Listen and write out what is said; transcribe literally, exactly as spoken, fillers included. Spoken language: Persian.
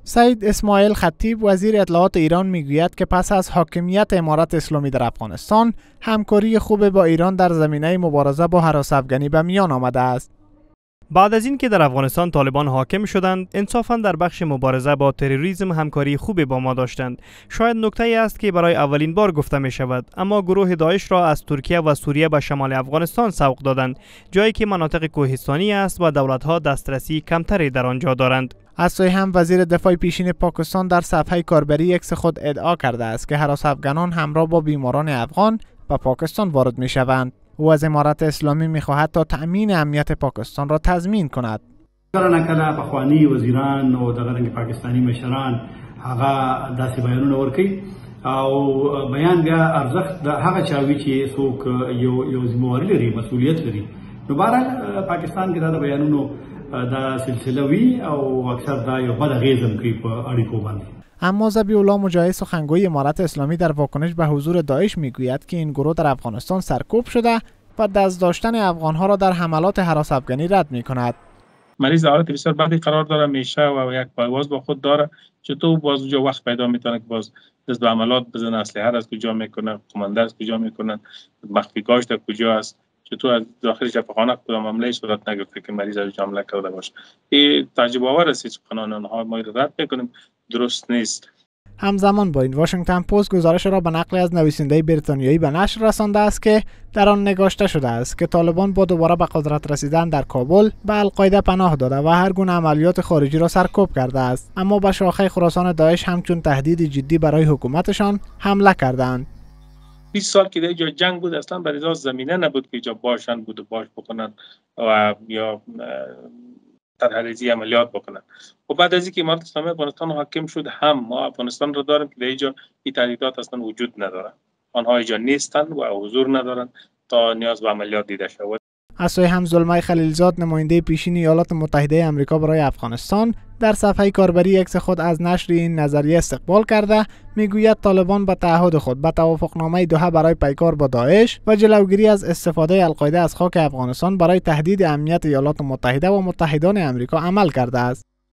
سعید اسماعیل خطیب وزیر اطلاعات ایران میگوید که پس از حاکمیت امارت اسلامی در افغانستان، همکاری خوب با ایران در زمینه مبارزه با هراس افغانی به میان آمده است. بعد از اینکه در افغانستان طالبان حاکم شدند، انصافاً در بخش مبارزه با تروریسم همکاری خوبی با ما داشتند. شاید نکته ای است که برای اولین بار گفته می شود، اما گروه داعش را از ترکیه و سوریه به شمال افغانستان سوق دادند، جایی که مناطق کوهستانی است و دولت‌ها دسترسی کمتری در آنجا دارند. از سوی هم وزیر دفاع پیشین پاکستان در صفحه کاربری اکس خود ادعا کرده است که هراس افغانان همراه با بیماران افغان به پاکستان وارد می شوند. او از امارت اسلامی می خواهد تا تأمین امنیت پاکستان را تضمین کند. کله نکله پخوانی وزیران او دغه رنګ پاکستانی مشران هغه داسې بیانونه ورکوي او بیان بیا ارزښت د هغه چاوي چې څوک یو یو ذمہواری لري، مسؤلیت لري. نو بهرحال پاکستان کې دا بیانونو دا سلسله وی او اکثر دا یو بد اغیزم کوي په اړیکو باندې. اما ذبیح الله مجاهد سخنگوی امارت اسلامی در واکنش به حضور داعش میگوید که این گروه در افغانستان سرکوب شده و دست داشتن افغانها را در حملات هراس افغانی رد میکند. مریض حالت بسیار بدی قرار داره، میشه و یک پایواز با خود داره، چطور باز جو وقت پیدا میتونه که باز دست به عملات بزنه، اسلحه از کجا میکنه، کمانده از کجا میکنن، مخفی گاشت کجا است، چطور از داخل جبهه‌خانه کدام حمله صورت نگرفته که مریض از حمله کرده باشه. این تعجب آور است. سخنان آنها ما رد میکنیم، درست نیست. همزمان با این واشنگتن پست گزارش را به نقل از نویسنده بریتانیایی به نشر رسانده است که در آن نگاشته شده است که طالبان با دوباره به قدرت رسیدن در کابل به القاعده پناه داده و هر گونه عملیات خارجی را سرکوب کرده است، اما به شاخه خراسان داعش همچون تهدید جدی برای حکومتشان حمله کردند. بیست سال که در اینجا جنگ بود، اصلا برای اساس زمینه نبود که اینجا باشن بود و باش بکنن و یا ترحریزی عملیات بکنن. و بعد از اینکه امارت اسلامی افغانستان حاکم شد، هم ما افغانستان را داریم که در اینجا این تهدیدات اصلا وجود ندارن، آنها اینجا نیستن و حضور ندارن تا نیاز به عملیات دیده شود. از سوی هم زلمه خلیلزاد نماینده پیشین ایالات متحده آمریکا برای افغانستان در صفحه کاربری اکس خود از نشر این نظریه استقبال کرده میگوید طالبان به تعهد خود به توافقنامه دوحه برای پیکار با داعش و جلوگیری از استفاده القاعده از خاک افغانستان برای تهدید امنیت ایالات متحده و متحدان آمریکا عمل کرده است.